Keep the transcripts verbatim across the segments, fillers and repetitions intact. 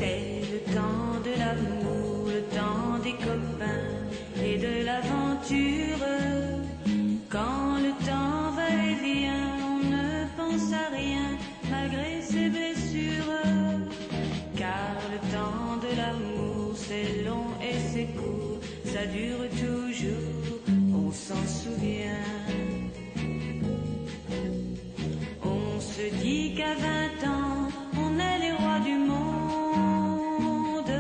C'est le temps de l'amour, le temps des copains et de l'aventure. Quand le temps va et vient, on ne pense à rien malgré ses blessures. Car le temps de l'amour, c'est long et c'est court, ça dure toujours, on s'en souvient. On se dit qu'à vingt ans, on est les rois du monde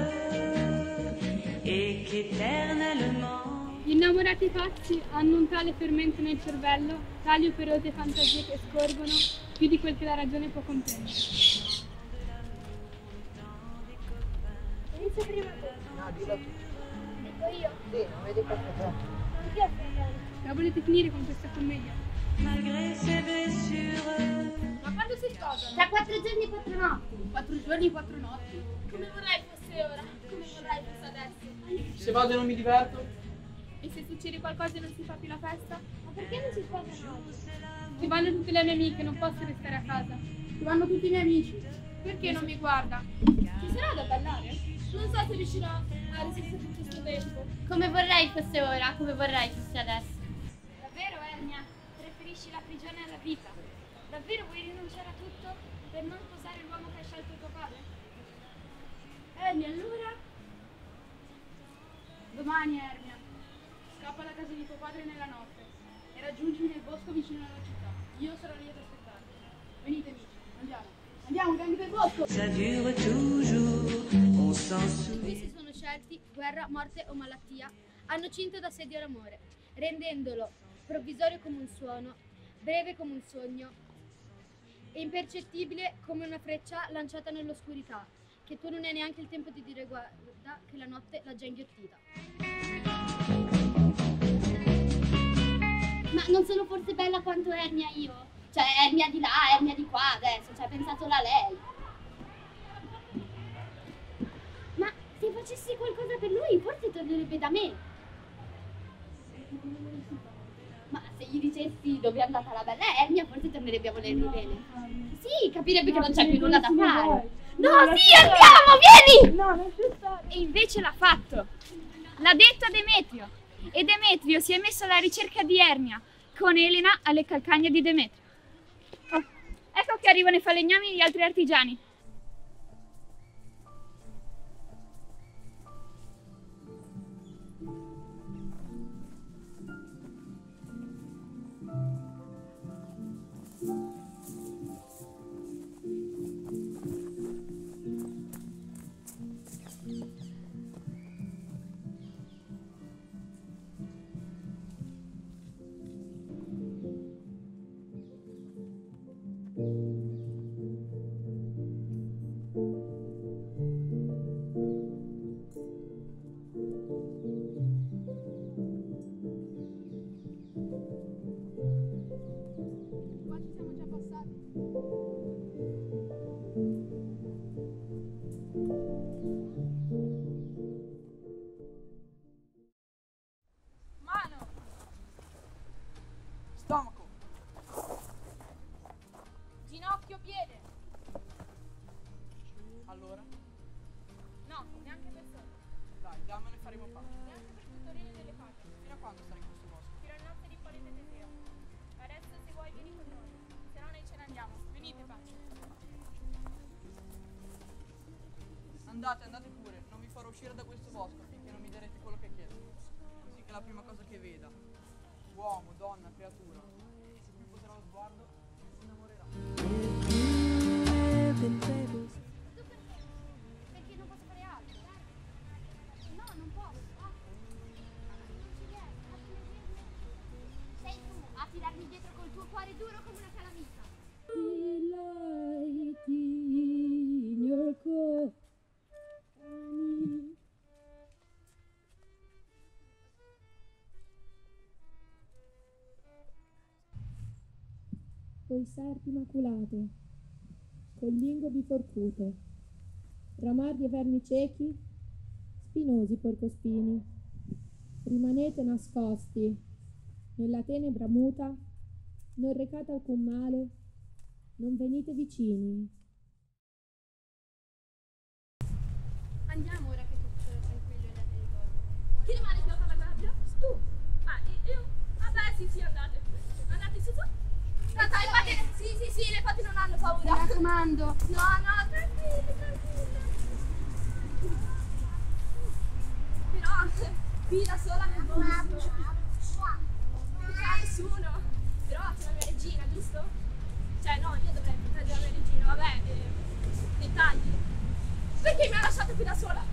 et qu'éternellement... Gli innamorati pazzi hanno un tale fermento nel cervello, tali operose fantasie che scorgono più di quel che la ragione può comprendere. Inizia prima tu. No, dillo tu. Dico io. Sì, non vedi qualche giorno. Di che aspettare? La volete finire con questa commedia? Malgré ses blessures. Ma quando si sposano? Tra quattro giorni e quattro notti. Quattro giorni e quattro notti. Come vorrei fosse ora. Come vorrei fosse adesso. Se vado e non mi diverto? E se succede qualcosa e non si fa più la festa? Ma perché non si sposano? Ci vanno tutte le mie amiche, non posso restare a casa. Ci vanno tutti i miei amici. Perché non mi guarda? Ci sarà da ballare? Non so se riuscirò a resistere tutto questo tempo. Come vorrei fosse ora. Come vorrei fosse adesso. Davvero, Ernia? Preferisci la prigione alla vita? Davvero vuoi rinunciare a tutto per non sposare l'uomo che ha scelto tuo padre? Ernia, allora? Domani, Ernia. Scappa alla casa di tuo padre nella notte e raggiungimi nel bosco vicino alla città. Io sarò lì ad aspettarti. Venite, amici, andiamo. Andiamo, gang del bosco! Ça dure toujours, on s'en souvient. Qui si sono scelti guerra, morte o malattia, hanno cinto d'assedio l'amore, rendendolo provvisorio come un suono, breve come un sogno e impercettibile come una freccia lanciata nell'oscurità, che tu non hai neanche il tempo di dire guarda che la notte l'ha già inghiottita. Ma non sono forse bella quanto Ernia io? Cioè Ernia di là, Ernia di qua adesso, cioè pensa solo a lei. Ma se facessi qualcosa per lui forse tornerebbe da me. Ma se gli dicessi dove è andata la bella Ernia forse tornerebbe a volermi bene. Sì, capirebbe che non c'è più nulla da fare. No, sì, andiamo, vieni! No, non c'è stato. E invece l'ha fatto. L'ha detto a Demetrio. E Demetrio si è messo alla ricerca di Ernia con Elena alle calcagna di Demetrio. Oh, ecco che arrivano i falegnami e gli altri artigiani. Qua ci siamo già passati. Mano! Stomaco! Ginocchio, piede! Allora? No, neanche per sotto. Dai, dammene e faremo pace. Neanche per tutorine delle facce. Fino a quando stai in questo bosco? Fino a notte di Polide Teseo. Adesso se vuoi vieni con noi, se no noi ce ne andiamo. Venite, pace. Andate, andate pure, non vi farò uscire da questo bosco finché non mi darete quello che chiedo. Così che la prima cosa che veda, uomo, donna, creatura, se mi poserà lo sguardo, si innamorerà. Tu perché? Perché non posso fare altro? No, non posso. Non ci riesco. Sei tu a tirarmi dietro col tuo cuore duro come una calamita. Voi sarti immaculate, col lingue biforcute, ramardi e vermi ciechi, spinosi porcospini, rimanete nascosti nella tenebra muta, non recate alcun male, non venite vicini. Andiamo ora che tutto è tranquillo e andate di dormo. Chi rimane qui a fare la guardia? Tu. Ah, i- io? Vabbè, sì, sì, andate. Andate su su. No, dai, le fate, sì, sì, sì, le fate non hanno Mi paura. raccomando. No, no, tranquilli, tranquilli. Però, qui da sola nel bosco. Non c'è nessuno. Però c'è la mia regina, giusto? Cioè, no, io dovrei proteggere la mia regina, vabbè, eh, dettagli. Perché mi ha lasciato qui da sola?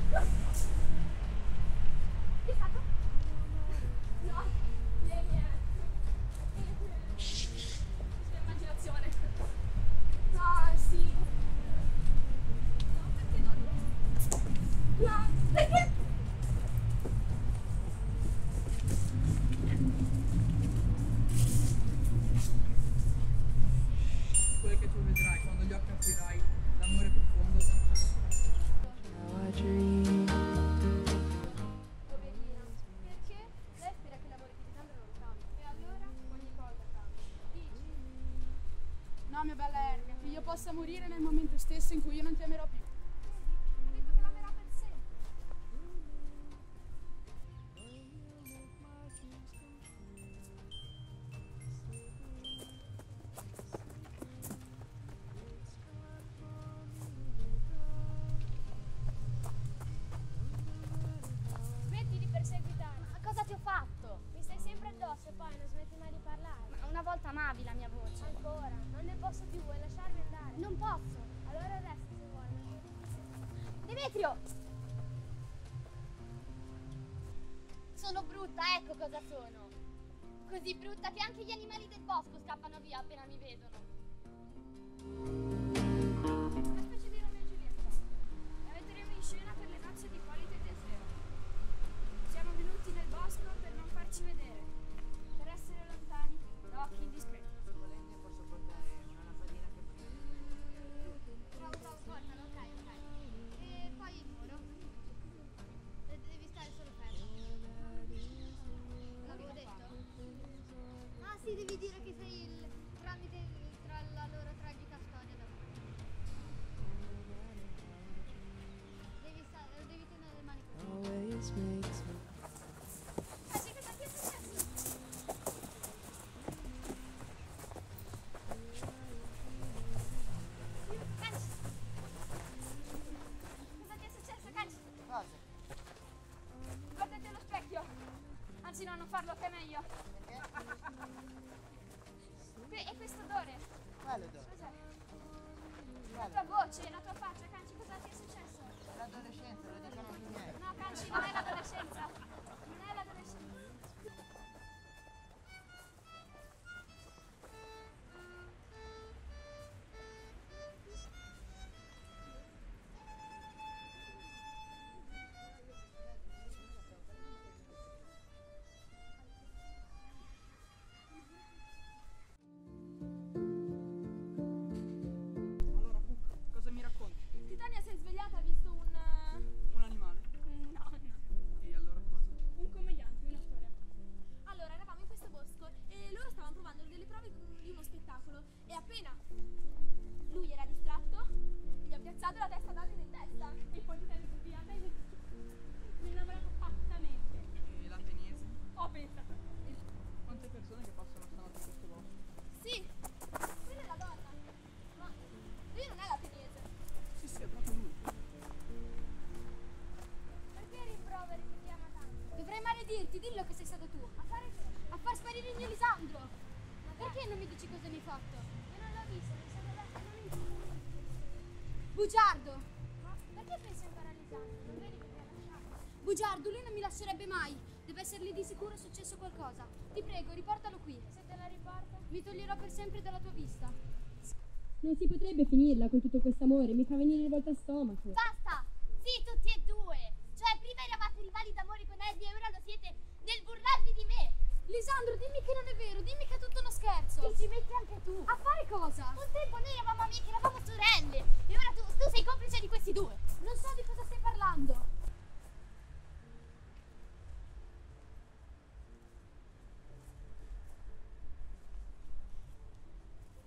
Che hai fatto? No, vieni, eh. Questa immaginazione. No, sì. No, perché non? No, perché? Quel che tu vedrai quando gli occhi aprirai, l'amore profondo. Poverina. Perché? Lei spera che l'amore di Lisandro non cambi. E allora ogni cosa cambia. Dici? No, mia bella Ernia, che io possa morire nel momento stesso in cui io non ti amerò più. Ha detto che l'amerà per sempre. Smetti di perseguitarmi. Ma cosa ti ho fatto? Mi stai sempre addosso e poi non smetti mai di parlare. Ma una volta amavi la mia voce. Ancora? Non ne posso più, vuoi lasciarmi andare? Non posso. Allora resta se vuoi. Demetrio! Sono brutta, ecco cosa sono. Così brutta che anche gli animali del bosco scappano via appena mi vedono. Una specie di Romeo e Giulietta. La metteremo in scena per le nozze di Ippolito e Teseo. Siamo venuti nel bosco per non farci vedere, per essere lontani da occhi indiscreti. Volendo posso portare una lampadina che Bravo, bravo, portalo, ok, ok. E poi il muro. E devi stare solo fermo. L'avevo detto? Ah sì, devi dire che sei il tramite tra la loro tragica storia d'amore. Devi, sta- devi tenere le mani così. Ma sì, cosa ti è successo? Canci! Cosa ti è successo, Canci? Cosa? Guardati allo specchio! Anzi no, non farlo, che è meglio. Que- e questo odore? Quale odore? Cos'è? La tua voce, la tua faccia, Canci, cosa ti è successo? L'adolescenza, lo dicono i miei. No, Canci, non è l'adolescenza. Non è l'adolescenza. Allora, Cook, cosa mi racconti? Titania si è svegliata, ha visto un... eh, Un animale? No, no. E allora cosa? Un commediante, una storia. Allora, eravamo in questo bosco e loro stavano provando delle prove di uno spettacolo e appena lui era distratto, gli ha piazzato la testa d'altro in testa e poi Titania si è svegliata e mi è innamorato pazzamente. E l'ateniese? Ho pensato. Quante persone che passano stanotte in questo bosco? Sì, quella è la donna, ma lui non è l'ateniese. Sì, sì, è proprio lui. Perché rimproveri che ti ama tanto? Dovrei maledirti, dillo che sei stato tu. A fare che? A far sparire il mio Lisandro. Ma Perché non mi dici cosa mi hai fatto? Io non l'ho visto, mi sono detto non importa. Bugiardo! Ma perché pensi ancora a Lisandro? Non vedi che ti ha lasciato? Bugiardo, lui non mi lascerebbe mai. Deve essere lì di sicuro successo qualcosa. Ti prego, riportalo qui. Se te la riporta? Mi toglierò per sempre dalla tua vista. Non si potrebbe finirla con tutto questo amore, mi fa venire il volta a stomaco. Basta! Sì, tutti e due! Cioè, prima eravate rivali d'amore con Ernia e ora lo siete nel burlarvi di me! Lisandro, dimmi che non è vero, dimmi che è tutto uno scherzo. Che ci metti anche tu! A fare cosa? Un tempo noi eravamo amiche, eravamo sorelle! E ora tu, tu sei complice di questi due! Non so di cosa stai parlando.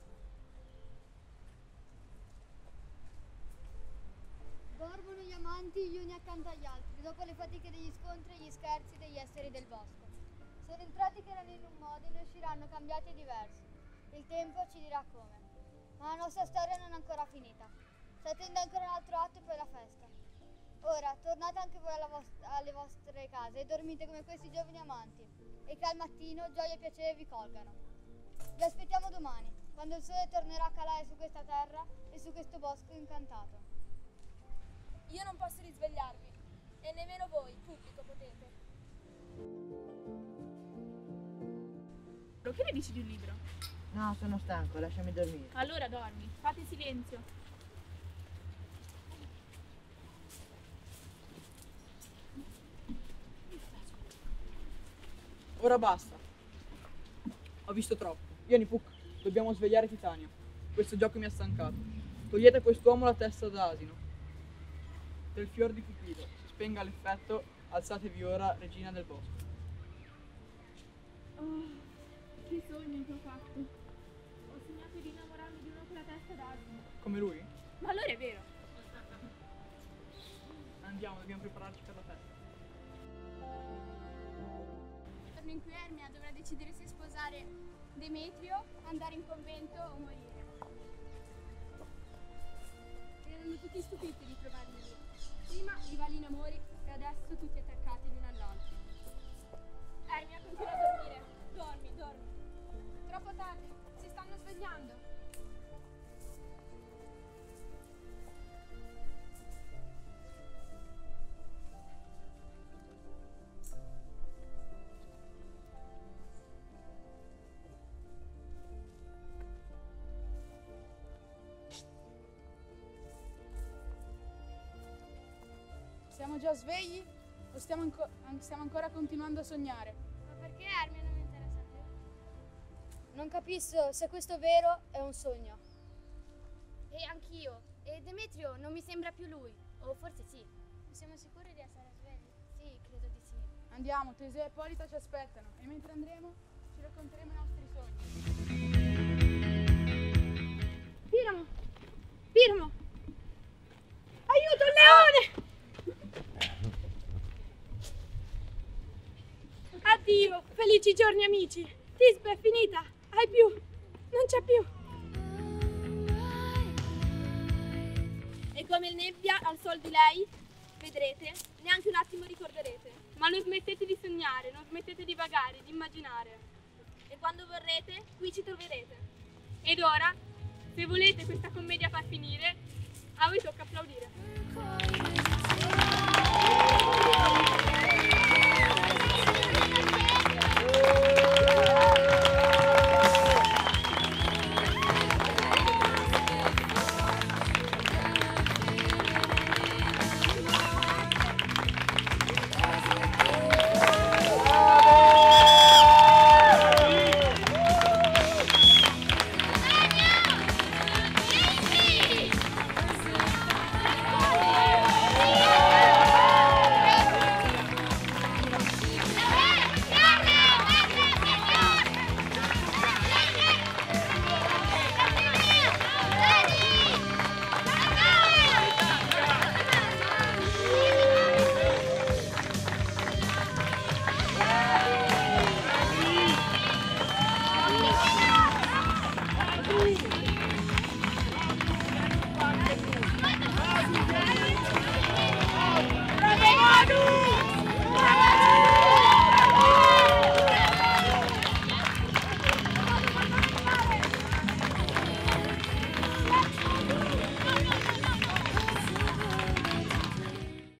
Dormono gli amanti tutti gli uni accanto agli altri, dopo le fatiche degli scontri e gli scherzi degli esseri del bosco. Sono entrati che erano in un modo e ne usciranno cambiati e diversi. Il tempo ci dirà come. Ma la nostra storia non è ancora finita. Si attende ancora un altro atto e poi la festa. Ora, tornate anche voi alla vost- alle vostre case e dormite come questi giovani amanti, e che al mattino gioia e piacere vi colgano. Vi aspettiamo domani, quando il sole tornerà a calare su questa terra e su questo bosco incantato. Io non posso risvegliarvi, e nemmeno voi, pubblico, potete. Che ne dici di un libro? No, sono stanco, lasciami dormire. Allora dormi, fate silenzio. Ora basta. Ho visto troppo. Vieni, Puck, dobbiamo svegliare Titania. Questo gioco mi ha stancato. Togliete a quest'uomo la testa d'asino. Del fior di Cupido. Si spenga l'effetto, alzatevi ora, regina del bosco. Oh, che sogno che ho fatto. Ho sognato di innamorarmi di uno con la testa d'asino. Come lui? Ma allora è vero. Andiamo, dobbiamo prepararci per la festa. Il giorno in cui Ermia dovrà decidere se sposare Demetrio, andare in convento o morire. Erano tutti stupiti di trovarli lì. Prima rivali in amori e adesso tutti attaccati l'uno all'altro. Ermia, continua a dormire. Dormi, dormi. Troppo tardi, si stanno svegliando. Siamo già svegli o stiamo, anco- stiamo ancora continuando a sognare? Ma perché Ermia non mi interessa più? Non capisco se questo vero è un sogno. E anch'io. E Demetrio non mi sembra più lui. O forse sì. Siamo sicuri di essere svegli? Sì, credo di sì. Andiamo, Teseo e Ippolita ci aspettano e mentre andremo ci racconteremo i nostri sogni. Piramo! Piramo! Aiuto, il leone! Addio, felici giorni amici. Tisbe è finita, hai più, non c'è più. E come il nebbia al sol di lei, vedrete, neanche un attimo ricorderete. Ma non smettete di sognare, non smettete di vagare, di immaginare. E quando vorrete, qui ci troverete. Ed ora, se volete questa commedia far finire, a voi tocca applaudire. Sì.